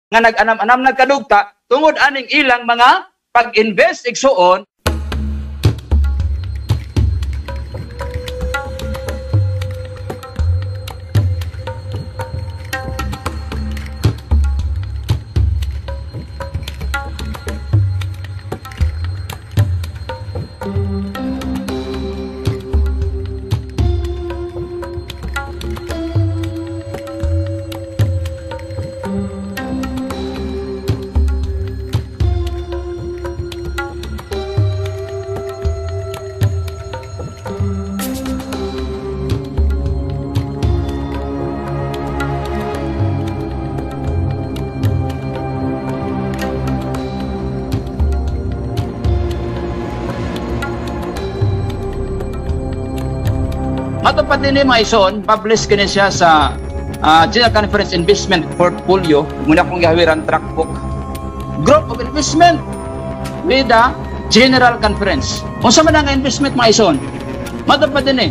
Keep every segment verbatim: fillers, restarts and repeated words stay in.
nga nag-anam-anam nagkadugta tungod aning ilang mga pag-invest igsuon. Matupad din yung mga ison, publish kini siya sa uh, General Conference Investment Portfolio, muna kong gawiran track book. Group of Investment with the General Conference. Kung sa man ang investment mga ison, matupad din eh.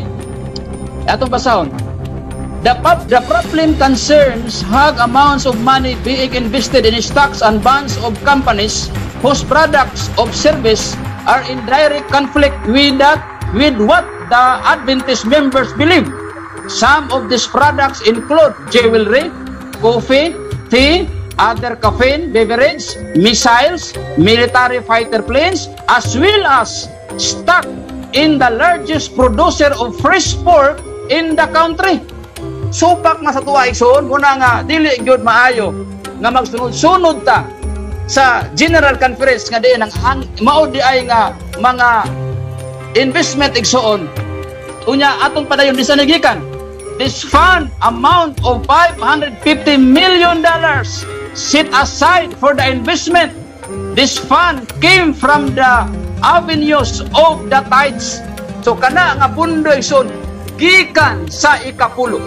Atong basahon. The, the problem concerns hug amounts of money being invested in stocks and bonds of companies whose products of service are in direct conflict with that with what the Adventist members believe. Some of these products include jewelry, coffee, tea, other caffeine beverage, missiles, military fighter planes, as well as stock in the largest producer of fresh pork in the country. Supak na sa tuwa igsoon, muna nga dili gyud maayo nga magsunod-sunod ta sa General Conference nga diin ang mao di ay nga mga investment igsoon. Unya atong padayon bisan nagikan. This fund amount of five hundred fifty million dollars set aside for the investment. This fund came from the avenues of the tithes. So kana nga pundo igsoon gikan sa ikapulo.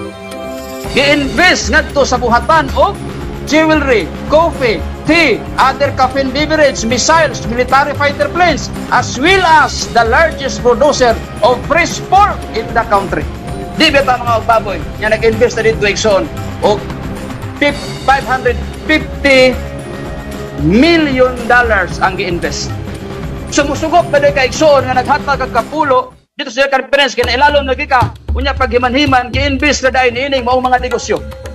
Gi-invest ngadto sa buhatan of jewelry, coffee, tea, other caffeine beverage, missiles, military fighter planes, as well as the largest producer of fresh pork in the country. Di ba ta mga baboy, nga nag-invest na dito igsoon o five hundred fifty million dollars ang gi-invest. Sumusugop na ka igsoon nga naghatag kag kapulo dito sa conference kaya ilalom na gika unya paghiman-himan gi-invest na dahil ining mao mga negosyo.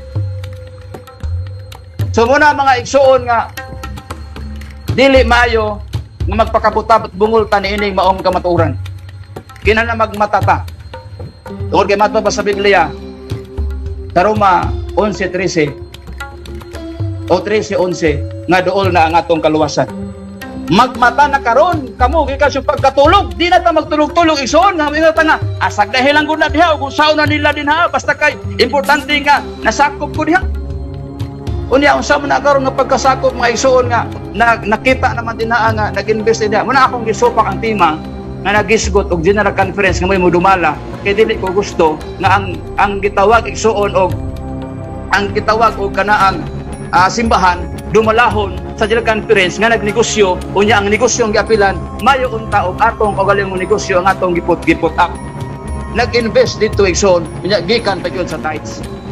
So muna mga igsoon nga dili maayo nga magpakabuta at bungol ta niining maong kamatuoran. Kinahanglan magmatata. Tungod kay matba sa Biblia sa Roma eleven thirteen o thirteen eleven nga dool na ang atong kaluwasan. Magmata na karon kamo gikan sa pagkatulog, di na ta magtulog-tulog igsoon nga mga nga asag dahil lang gud na diha ug usaw na nila din ha basta kay importante nga nasakop ko diha. Unya unsa man na karon nga pagkasakop mga igsoon nga na, nakita naman din na nga nag-invest diha. Muna akong gisupak ang tema nga nagisgot og General Conference nga may modumala kay dili ko gusto nga ang ang gitawag igsoon og ang gitawag og kanaang uh, simbahan dumalahon sa General Conference nga nagnegosyo unya ang negosyo ang giapilan mayo unta og atong kaugalingong negosyo ang atong gipot-gipot up. Nag-invest dito igsoon unya gikan pa yun sa tithes.